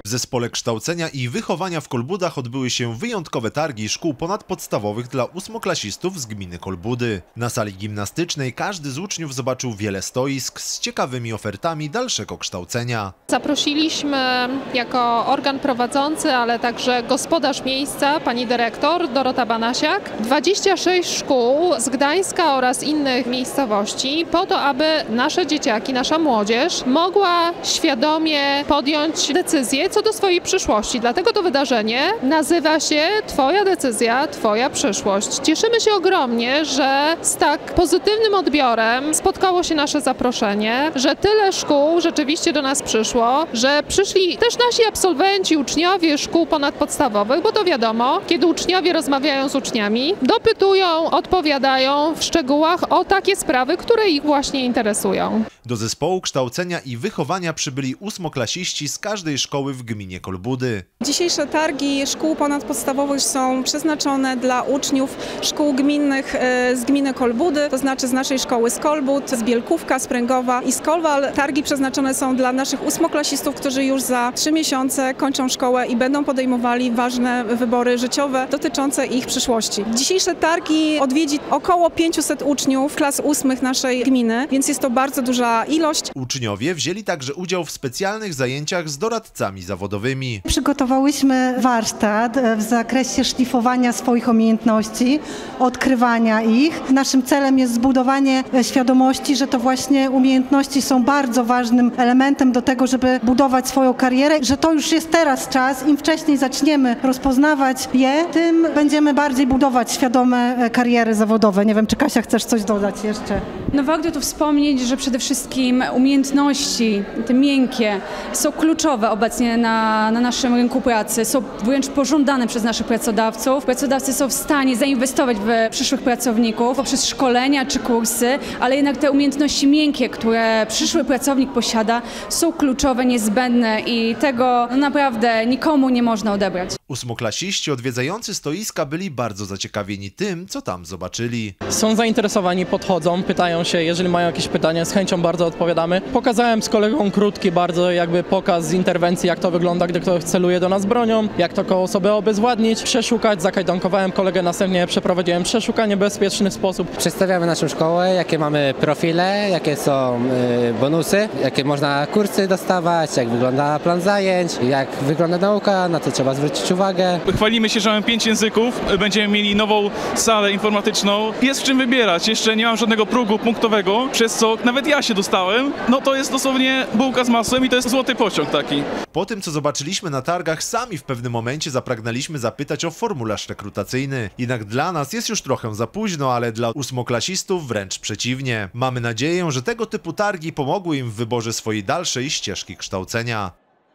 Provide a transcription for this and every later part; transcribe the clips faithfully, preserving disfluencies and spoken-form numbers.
Zespole Kształcenia i Wychowania w Kolbudach odbyły się wyjątkowe targi szkół ponadpodstawowych dla ósmoklasistów z gminy Kolbudy. Na sali gimnastycznej każdy z uczniów zobaczył wiele stoisk z ciekawymi ofertami dalszego kształcenia. Zaprosiliśmy jako organ prowadzący, ale także gospodarz miejsca, pani dyrektor Dorota Banasiak, dwadzieścia sześć szkół z Gdańska oraz innych miejscowości po to, aby nasze dzieciaki, nasza młodzież mogła świadomie podjąć decyzję co do swojej przyszłości. Dlatego to wydarzenie nazywa się Twoja decyzja, Twoja przyszłość. Cieszymy się ogromnie, że z tak pozytywnym odbiorem spotkało się nasze zaproszenie, że tyle szkół rzeczywiście do nas przyszło, że przyszli też nasi absolwenci, uczniowie szkół ponadpodstawowych, bo to wiadomo, kiedy uczniowie rozmawiają z uczniami, dopytują, odpowiadają w szczegółach o takie sprawy, które ich właśnie interesują. Do zespołu Kształcenia i Wychowania przybyli ósmoklasiści z każdej szkoły w gminie Kolbudy. Dzisiejsze targi szkół ponadpodstawowych są przeznaczone dla uczniów szkół gminnych z gminy Kolbudy, to znaczy z naszej szkoły z Kolbud, z Bielkówka, z Pręgowa i z Kolwal. Targi przeznaczone są dla naszych ósmoklasistów, którzy już za trzy miesiące kończą szkołę i będą podejmowali ważne wybory życiowe dotyczące ich przyszłości. Dzisiejsze targi odwiedzi około pięciuset uczniów klas ósmych naszej gminy, więc jest to bardzo duża ilość. Uczniowie wzięli także udział w specjalnych zajęciach z doradcami zawodowymi. Przygotowałyśmy warsztat w zakresie szlifowania swoich umiejętności, odkrywania ich. Naszym celem jest zbudowanie świadomości, że to właśnie umiejętności są bardzo ważnym elementem do tego, żeby budować swoją karierę, że to już jest teraz czas. Im wcześniej zaczniemy rozpoznawać je, tym będziemy bardziej budować świadome kariery zawodowe. Nie wiem, czy Kasia chcesz coś dodać jeszcze? No warto tu wspomnieć, że przede wszystkim umiejętności, te miękkie, są kluczowe obecnie na, na naszym rynku pracy, są wręcz pożądane przez naszych pracodawców. Pracodawcy są w stanie zainwestować w przyszłych pracowników poprzez szkolenia czy kursy, ale jednak te umiejętności miękkie, które przyszły pracownik posiada, są kluczowe, niezbędne i tego no naprawdę nikomu nie można odebrać. Ósmoklasiści odwiedzający stoiska byli bardzo zaciekawieni tym, co tam zobaczyli. Są zainteresowani, podchodzą, pytają się, jeżeli mają jakieś pytania, z chęcią bardzo odpowiadamy. Pokazałem z kolegą krótki bardzo jakby pokaz z interwencji, jak to wygląda, gdy ktoś celuje do nas bronią, jak to koło sobie obezwładnić, przeszukać, zakajdankowałem kolegę, następnie przeprowadziłem przeszukanie w bezpieczny sposób. Przedstawiamy naszą szkołę, jakie mamy profile, jakie są y, bonusy, jakie można kursy dostawać, jak wygląda plan zajęć, jak wygląda nauka, na co trzeba zwrócić uwagę. Chwalimy się, że mamy pięć języków, będziemy mieli nową salę informatyczną. Jest w czym wybierać, jeszcze nie mam żadnego progu punktowego, przez co nawet ja się dostałem. No to jest dosłownie bułka z masłem i to jest złoty pociąg taki. Po tym, co zobaczyliśmy na targach, sami w pewnym momencie zapragnęliśmy zapytać o formularz rekrutacyjny. Jednak dla nas jest już trochę za późno, ale dla ósmoklasistów wręcz przeciwnie. Mamy nadzieję, że tego typu targi pomogły im w wyborze swojej dalszej ścieżki kształcenia.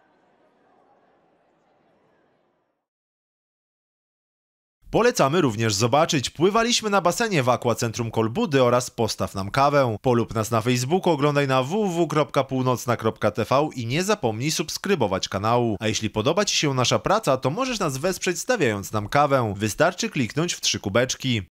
Polecamy również zobaczyć. Pływaliśmy na basenie w Aquacentrum Kolbudy oraz Postaw nam kawę. Polub nas na Facebooku, oglądaj na w w w kropka północna kropka t v i nie zapomnij subskrybować kanału. A jeśli podoba Ci się nasza praca, to możesz nas wesprzeć stawiając nam kawę. Wystarczy kliknąć w trzy kubeczki.